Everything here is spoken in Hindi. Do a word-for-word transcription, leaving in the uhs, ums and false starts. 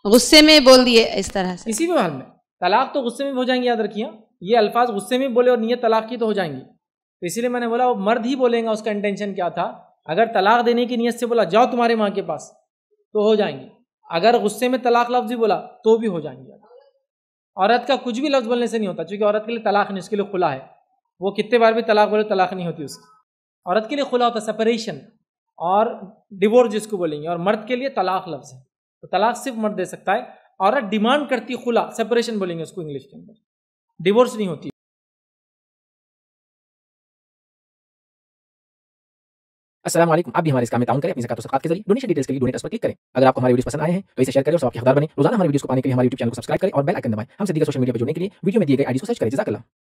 गुस्से में बोल दिए इस तरह से, इसी भी हाल में तलाक तो गुस्से में हो जाएंगी, याद रखिए ये अल्फाज गुस्से में बोले और नीयत तलाक की तो हो जाएंगी। तो इसीलिए मैंने बोला वो मर्द ही बोलेगा, उसका इंटेंशन क्या था। अगर तलाक देने की नीयत से बोला जाओ तुम्हारे माँ के पास तो हो जाएंगी, अगर गुस्से में तलाक लफ्ज ही बोला तो भी हो जाएंगी। औरत का कुछ भी लफ्ज बोलने से नहीं होता, क्योंकि औरत के लिए तलाक नहीं, उसके लिए खुला है। वो कितने बार भी तलाक बोले तलाक नहीं होती उसकी। औरत के लिए खुला होता सेपरेशन और डिवोर्स जिसको बोलेंगे, और मर्द के लिए तलाक लफ्ज है। तो तलाक सिर्फ मर्द दे सकता है। औरत डिमांड करती खुला, सेपरेशन बोलेंगे उसको इंग्लिश के अंदर, डिवोर्स नहीं होती। अस्सलाम वालेकुम। आप भी हमारे इस काम में ताउन करें अपनी ज़कात और सदक़ात के जरिए। डोनेशन डिटेल्स के लिए डोनेट पर क्लिक करें। अगर आपको हमारे वीडियोस पसंद आए हैं तो इसे शेयर करें और सबके हकदार बने। रोजाना हमारे वीडियोस को पाने के लिए हमारे यूट्यूब चैनल को सब्सक्राइब करें और बेल आइकन दबाएं। हमसे दीगर सोशल मीडिया पर जुड़ने के लिए वीडियो में दिए गए आईडी को सर्च करें। जज़ाकल्लाह।